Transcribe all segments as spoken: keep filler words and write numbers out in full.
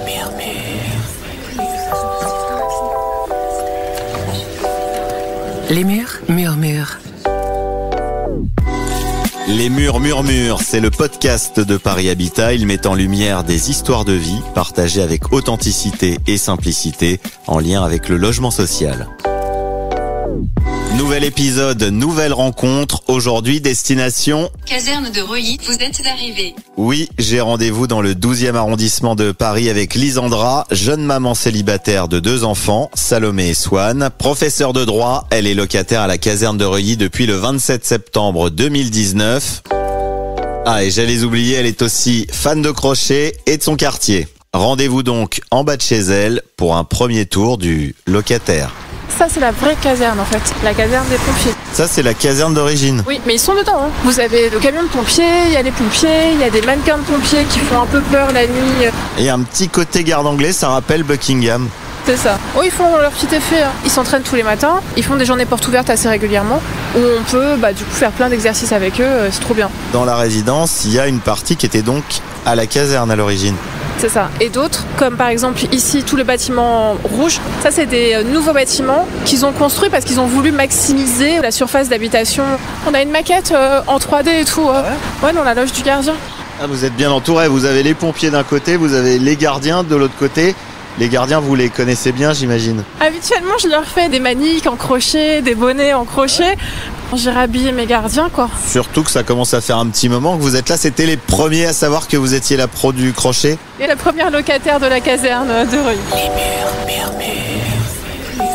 Les murs murmurent. Les murs murmurent, c'est le podcast de Paris Habitat. Il met en lumière des histoires de vie partagées avec authenticité et simplicité en lien avec le logement social. Nouvel épisode, nouvelle rencontre. Aujourd'hui, destination... Caserne de Reuilly, vous êtes arrivés. Oui, j'ai rendez-vous dans le douzième arrondissement de Paris avec Lisandra, jeune maman célibataire de deux enfants, Salomé et Swan. Professeure de droit, elle est locataire à la caserne de Reuilly depuis le vingt-sept septembre deux mille dix-neuf. Ah, et j'allais oublier, elle est aussi fan de crochet et de son quartier. Rendez-vous donc en bas de chez elle pour un premier tour du locataire. Ça, c'est la vraie caserne, en fait. La caserne des pompiers. Ça, c'est la caserne d'origine. Oui, mais ils sont dedans. Hein. Vous avez le camion de pompiers, il y a les pompiers, il y a des mannequins de pompiers qui font un peu peur la nuit. Et un petit côté garde anglais, ça rappelle Buckingham. C'est ça. Oh, ils font leur petit effet. Hein. Ils s'entraînent tous les matins. Ils font des journées portes ouvertes assez régulièrement où on peut bah, du coup faire plein d'exercices avec eux. C'est trop bien. Dans la résidence, il y a une partie qui était donc à la caserne à l'origine. C'est ça. Et d'autres, comme par exemple ici, tout le bâtiment rouge, ça c'est des nouveaux bâtiments qu'ils ont construits parce qu'ils ont voulu maximiser la surface d'habitation. On a une maquette euh, en trois D et tout. Euh. Ouais, dans la loge du gardien. Ah, vous êtes bien entouré. Vous avez les pompiers d'un côté, vous avez les gardiens de l'autre côté. Les gardiens, vous les connaissez bien, j'imagine. Habituellement, je leur fais des maniques en crochet, des bonnets en crochet. J'ai rhabillé mes gardiens, quoi. Surtout que ça commence à faire un petit moment que vous êtes là. C'était les premiers à savoir que vous étiez la pro du crochet. Et la première locataire de la caserne de Reuilly. Les murs murmurent.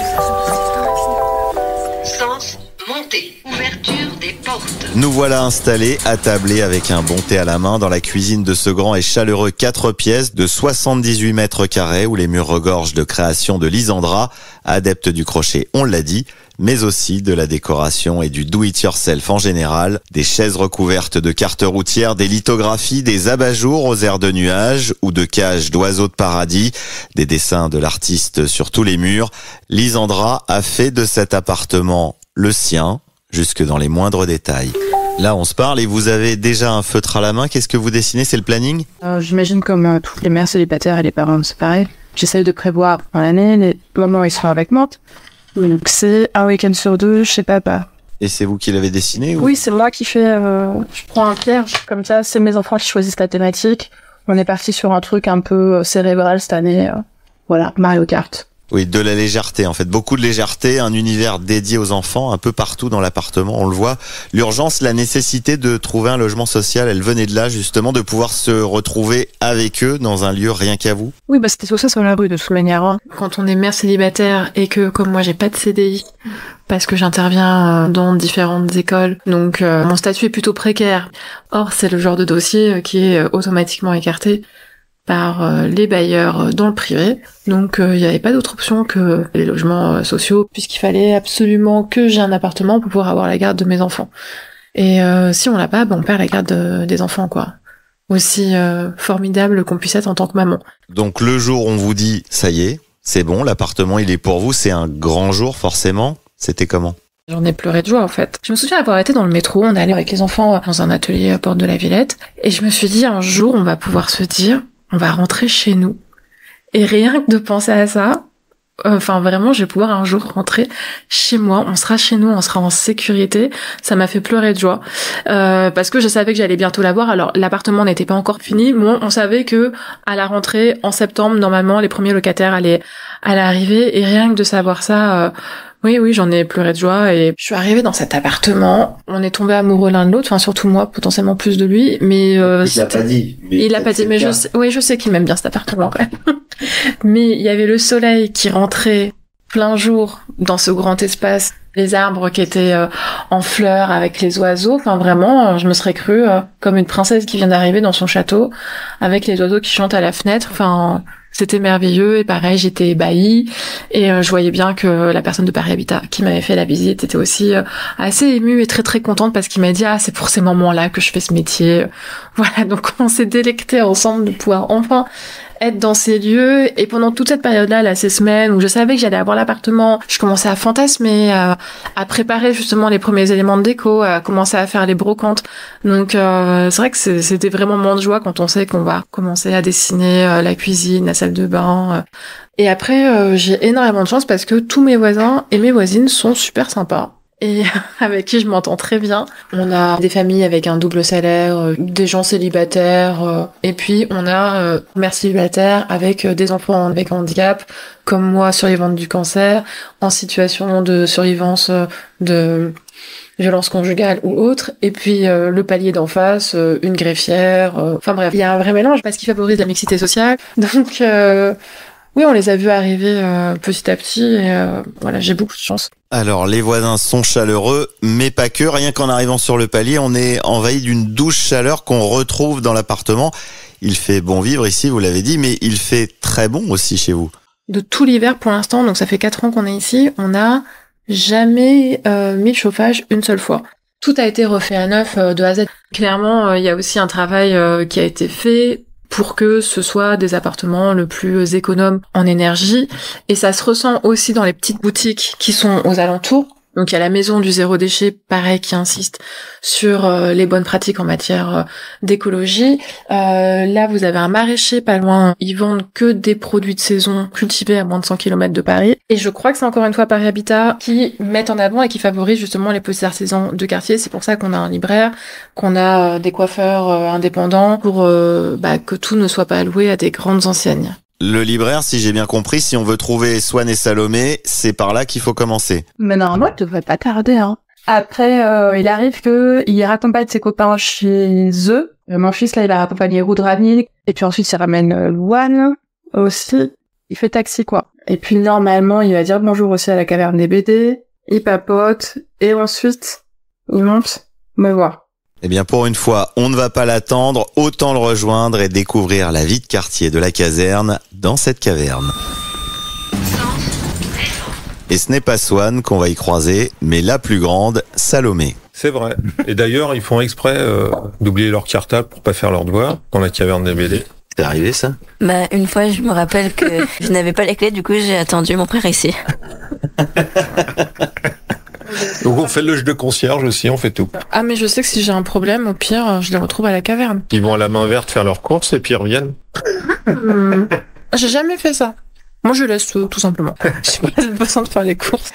Sens montée. Ouverture des portes. Nous voilà installés, attablés avec un bon thé à la main dans la cuisine de ce grand et chaleureux quatre pièces de soixante-dix-huit mètres carrés où les murs regorgent de créations de Lisandra, adepte du crochet, on l'a dit, mais aussi de la décoration et du do-it-yourself en général, des chaises recouvertes de cartes routières, des lithographies, des abat-jours aux airs de nuages ou de cages d'oiseaux de paradis, des dessins de l'artiste sur tous les murs. Lisandra a fait de cet appartement le sien, jusque dans les moindres détails. Là, on se parle et vous avez déjà un feutre à la main. Qu'est-ce que vous dessinez? C'est le planning? euh, J'imagine comme euh, toutes les mères célibataires et les parents, c'est pareil. J'essaye de prévoir dans l'année les moments où ils seront avec moi. Donc c'est un week-end sur deux chez papa. Et c'est vous qui l'avez dessiné ou... Oui, c'est moi qui fais... Euh, je prends un pierre, comme ça, c'est mes enfants qui choisissent la thématique. On est parti sur un truc un peu cérébral cette année. Euh, voilà, Mario Kart. Oui, de la légèreté, en fait. Beaucoup de légèreté, un univers dédié aux enfants, un peu partout dans l'appartement, on le voit. L'urgence, la nécessité de trouver un logement social, elle venait de là, justement, de pouvoir se retrouver avec eux dans un lieu rien qu'à vous. Oui, bah c'était tout ça sur la rue, de toute manière. Hein. Quand on est mère célibataire et que, comme moi, j'ai pas de C D I, parce que j'interviens dans différentes écoles, donc euh, mon statut est plutôt précaire. Or, c'est le genre de dossier qui est automatiquement écarté par euh, les bailleurs dans le privé. Donc il euh, n'y avait pas d'autre option que les logements euh, sociaux, puisqu'il fallait absolument que j'ai un appartement pour pouvoir avoir la garde de mes enfants. Et euh, si on l'a pas, ben, on perd la garde de, des enfants, quoi. Aussi euh, formidable qu'on puisse être en tant que maman. Donc le jour où on vous dit, ça y est, c'est bon, l'appartement il est pour vous, c'est un grand jour forcément. C'était comment? J'en ai pleuré de joie, en fait. Je me souviens avoir été dans le métro, on allait avec les enfants dans un atelier à Porte de la Villette, et je me suis dit, un jour, on va pouvoir se dire, on va rentrer chez nous. Et rien que de penser à ça, enfin vraiment, je vais pouvoir un jour rentrer chez moi, on sera chez nous, on sera en sécurité. Ça m'a fait pleurer de joie, euh, parce que je savais que j'allais bientôt l'avoir. Alors l'appartement n'était pas encore fini, mais on savait que à la rentrée, en septembre, normalement, les premiers locataires allaient, allaient arriver. Et rien que de savoir ça... Euh, Oui, oui, j'en ai pleuré de joie et je suis arrivée dans cet appartement. On est tombés amoureux l'un de l'autre, enfin surtout moi, potentiellement plus de lui, mais euh, il l'a pas dit. Mais il l'a pas dit, mais je sais, oui, je sais qu'il m'aime bien cet appartement. Mais il y avait le soleil qui rentrait plein jour dans ce grand espace, les arbres qui étaient euh, en fleurs avec les oiseaux. Enfin vraiment, je me serais crue euh, comme une princesse qui vient d'arriver dans son château avec les oiseaux qui chantent à la fenêtre. Enfin. C'était merveilleux et pareil, j'étais ébahie et euh, je voyais bien que la personne de Paris Habitat qui m'avait fait la visite était aussi euh, assez émue et très très contente parce qu'il m'a dit « Ah, c'est pour ces moments-là que je fais ce métier. » Voilà, donc on s'est délecté ensemble de pouvoir enfin être dans ces lieux. Et pendant toute cette période-là, là, ces semaines où je savais que j'allais avoir l'appartement, je commençais à fantasmer, à, à préparer justement les premiers éléments de déco, à commencer à faire les brocantes. Donc euh, c'est vrai que c'est, c'était vraiment un moment de joie quand on sait qu'on va commencer à dessiner euh, la cuisine, la salle de bain. Euh. Et après, euh, j'ai énormément de chance parce que tous mes voisins et mes voisines sont super sympas. Et avec qui je m'entends très bien. On a des familles avec un double salaire, euh, des gens célibataires, euh, et puis on a euh, mères célibataires avec euh, des enfants avec handicap, comme moi, survivante du cancer, en situation de survivance euh, de violence conjugale ou autre, et puis euh, le palier d'en face, euh, une greffière, euh, enfin bref, il y a un vrai mélange parce qu'il favorise la mixité sociale. Donc euh, oui, on les a vus arriver euh, petit à petit, et euh, voilà, j'ai beaucoup de chance. Alors, les voisins sont chaleureux, mais pas que. Rien qu'en arrivant sur le palier, on est envahi d'une douce chaleur qu'on retrouve dans l'appartement. Il fait bon vivre ici, vous l'avez dit, mais il fait très bon aussi chez vous. De tout l'hiver pour l'instant, donc ça fait quatre ans qu'on est ici, on n'a jamais euh, mis le chauffage une seule fois. Tout a été refait à neuf euh, de A à Z. Clairement, il euh, y a aussi un travail euh, qui a été fait pour que ce soit des appartements le plus économes en énergie. Et ça se ressent aussi dans les petites boutiques qui sont aux alentours. Donc il y a la maison du zéro déchet, pareil, qui insiste sur euh, les bonnes pratiques en matière euh, d'écologie. Euh, là, vous avez un maraîcher pas loin. Ils vendent que des produits de saison cultivés à moins de cent kilomètres de Paris. Et je crois que c'est encore une fois Paris Habitat qui mettent en avant et qui favorisent justement les petits artisans de quartier. C'est pour ça qu'on a un libraire, qu'on a euh, des coiffeurs euh, indépendants pour euh, bah, que tout ne soit pas alloué à des grandes enseignes. Le libraire, si j'ai bien compris, si on veut trouver Swan et Salomé, c'est par là qu'il faut commencer. Mais normalement, il devrait pas tarder, hein. Après, euh, il arrive que il raccompagne ses copains chez eux. Euh, mon fils, là, il a raccompagné Roudrani. Et puis ensuite, il ramène euh, Louane aussi. Il fait taxi, quoi. Et puis, normalement, il va dire bonjour aussi à la caverne des B D. Il papote. Et ensuite, il monte me voir. Eh bien, pour une fois, on ne va pas l'attendre, autant le rejoindre et découvrir la vie de quartier de la caserne dans cette caverne. Et ce n'est pas Swan qu'on va y croiser, mais la plus grande, Salomé. C'est vrai. Et d'ailleurs, ils font exprès euh, d'oublier leur cartable pour pas faire leur devoir dans la caverne des B D. C'est arrivé, ça? Bah, une fois, je me rappelle que je n'avais pas les clés, du coup, j'ai attendu mon frère ici. Donc on fait le jeu de concierge aussi, on fait tout. Ah mais je sais que si j'ai un problème, au pire, je les retrouve à la caverne. Ils vont à la main verte faire leurs courses et puis ils reviennent. Mmh. J'ai jamais fait ça. Moi je laisse tout, tout simplement. J'ai pas besoin de faire les courses.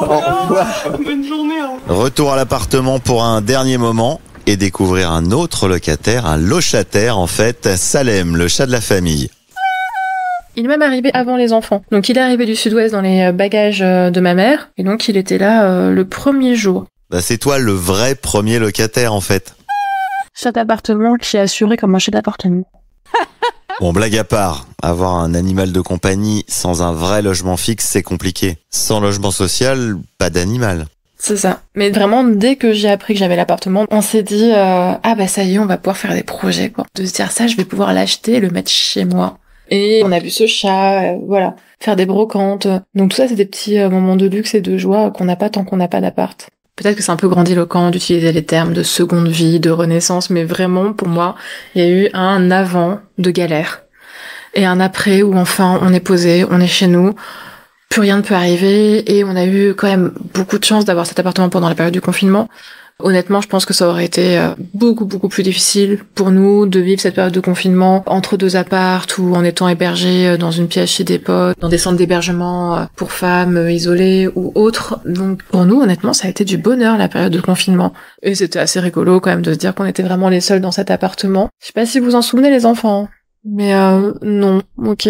Bonne journée. Hein. Retour à l'appartement pour un dernier moment et découvrir un autre locataire, un locataire en fait, Salem, le chat de la famille. Il est même arrivé avant les enfants. Donc il est arrivé du sud-ouest dans les bagages de ma mère. Et donc il était là euh, le premier jour. Bah, c'est toi le vrai premier locataire en fait. Chat d'appartement qui est assuré comme un chat d'appartement. Bon, blague à part, avoir un animal de compagnie sans un vrai logement fixe, c'est compliqué. Sans logement social, pas d'animal. C'est ça. Mais vraiment, dès que j'ai appris que j'avais l'appartement, on s'est dit euh, ah bah ça y est, on va pouvoir faire des projets, quoi. De se dire ça, je vais pouvoir l'acheter et le mettre chez moi. Et on a vu ce chat, euh, voilà, faire des brocantes. Donc tout ça, c'est des petits euh, moments de luxe et de joie qu'on n'a pas tant qu'on n'a pas d'appart. Peut-être que c'est un peu grandiloquent d'utiliser les termes de seconde vie, de renaissance, mais vraiment, pour moi, il y a eu un avant de galère. Et un après où enfin, on est posé, on est chez nous, plus rien ne peut arriver, et on a eu quand même beaucoup de chance d'avoir cet appartement pendant la période du confinement. Honnêtement, je pense que ça aurait été beaucoup, beaucoup plus difficile pour nous de vivre cette période de confinement entre deux apparts ou en étant hébergés dans une pièce chez des potes, dans des centres d'hébergement pour femmes isolées ou autres. Donc pour nous, honnêtement, ça a été du bonheur la période de confinement. Et c'était assez rigolo quand même de se dire qu'on était vraiment les seuls dans cet appartement. Je sais pas si vous en souvenez les enfants, mais euh, non, ok.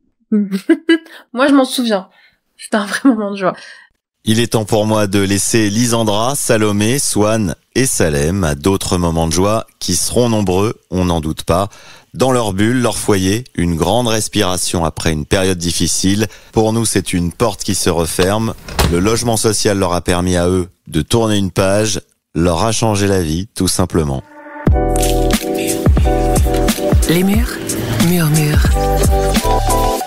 Moi, je m'en souviens. C'était un vrai moment de joie. Il est temps pour moi de laisser Lisandra, Salomé, Swan et Salem à d'autres moments de joie qui seront nombreux, on n'en doute pas. Dans leur bulle, leur foyer, une grande respiration après une période difficile. Pour nous, c'est une porte qui se referme. Le logement social leur a permis à eux de tourner une page, leur a changé la vie, tout simplement. Les murs murmurent.